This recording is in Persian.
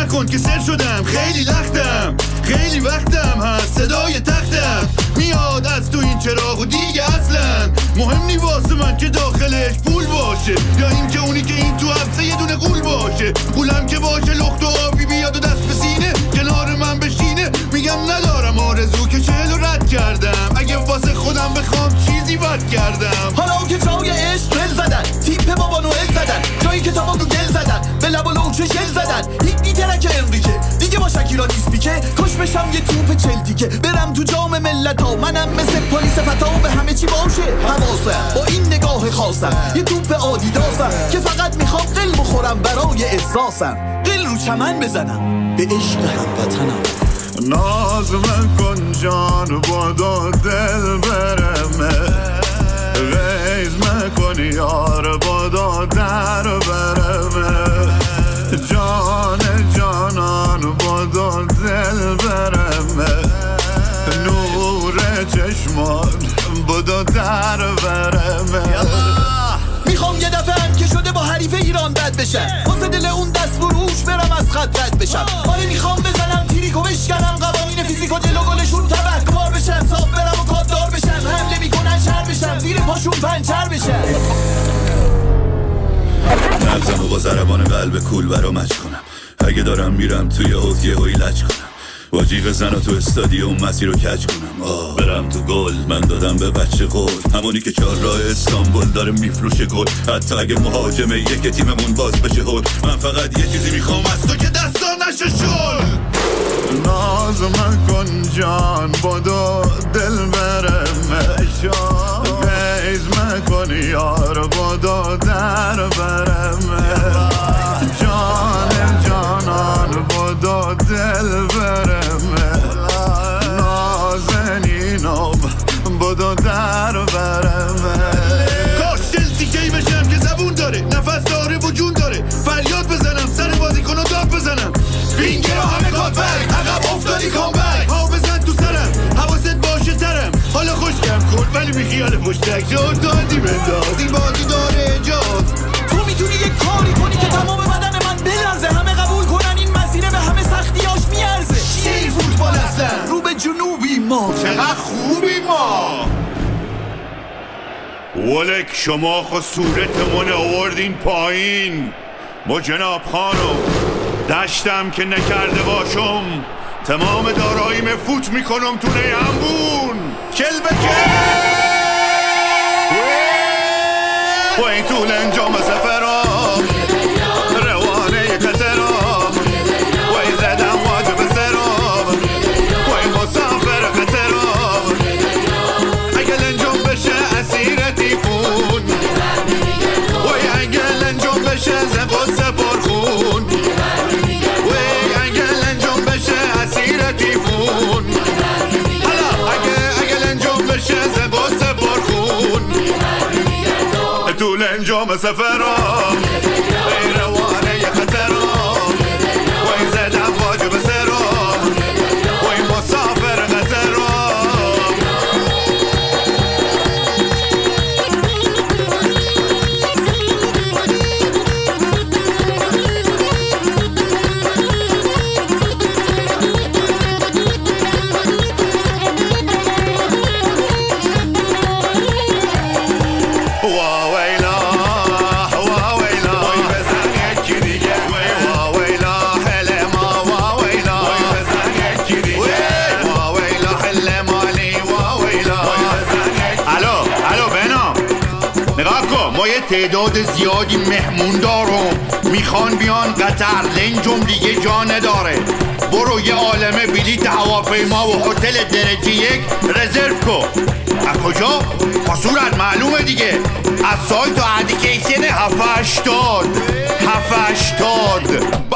نکن که سر شدم، خیلی لختم، خیلی وقتم هست صدای تختم میاد از تو این چراغ و دیگه اصلا مهم نی واسه من که داخلش پول باشه یا این که اونی که این تو حبسه یه دونه غول باشه. غولم که باشه لخت و آبی بیاد و دست به سینه کنار من بشینه میگم ندارم آرزو که 40 رد کردم. اگه واسه خودم بخوام چیزی بد کردم. حالا که جای عشق گل زدن، تیپ بابا نوئل زدن، جایی که تمام رو گل زدن، به لب و لوچه شل زدن. هیچ ترک انریکه دیگه با شکیرا نیست بیکه، کش بشم یه توپ چلتیکه برم تو جام ملتا. منم مثل پلیس فتا به همه چی باشه حواسم، با این نگاه خاصم یه توپ آدیداسم که فقط میخوام قل بخورم برای احساسم. قل رو چمن بزنم به عشق هموطنم. ناز مکن جان بادا دل برمه، غیز مکن یار بادا در برمه. جان جانان بادا دل برمه، نور چشمان بادا در برمه. میخوام یه دفعه هم که شده با حریف ایران بد بشم، واسه دل اون دست فروش برم از خط رد بشم. آره میخوام بزنم تیریکو بشکنم، قوانین فیزیک و دل و گلشون تبهکار بشم، صاف برم و کاددار بشم، حمله میکنن شر بشم، زیر پاشون پنچر بشم. نبزم و با ضربان قلب کول برا مچ کنم، اگه دارم میرم توی حوض یه هوی لچ کنم، با جیغ زن و تو استادیوم مسیر رو کج کنم. برم تو گل من دادم به بچه قول، همونی که 4 راه استانبول داره میفروشه گل. حتی اگه مهاجمه یک تیممون باز بشه هول، من فقط یه چیزی میخوام از تو که دستا نشه شل. ناز مکن جان بادو دل برمه، غیز مکن یار بادو در برمه. جان جانان بادو دل برمه، نازنینم بادو در برمه. کاش جنسی کی بشم که زبون داره، نفس داره و جون داره، فریاد بزنم سر بازیکنو داد بزنم. بینگه رو همه کاتبک عقب افتادی کامبک، ها بزن تو سرم حواست باشه ترم. حالا خوشگم کن ولی بی خیال پشتک، جا دادی بنداز این بازی داره اجاز. تو میتونی یه کاری کنی که تمام بدن من بلرزه، همه قبول کنن این مسیره به همه سختیاش میارزه. چیه این فوتبال اصلا؟ رو به جنوبی ما، چقدر خوبی ما. ولک شما خو صورتمون آوردین پایین. با جناب خانم دشتم که نکرده باشم، تمام داراییم فوت میکنم تو نیمبون. کل بکل و این طول انجام سفرام، روانه قطرام و این زدم واجب سرام و این مسافر قطرام. اگل انجام بشه اسیر تیفون و اگل انجام بشه زقص پرخون و اگل انجام بشه اسیر تیفون. حالا اگل انجام بشه زقص پرخون، طول انجام سفرام ای روانه خطرام و این زدم واجب سرام و این مسافر قطرام. تعداد زیادی مهمون دارم، میخوان بیان قطر، لنجم دیگه جا نداره. برو یه عالمه بلیت هواپیما و هتل درجه 1 رزرو کن. از کجا؟ با صورت معلومه دیگه، از سایت و ادیکیشن 780.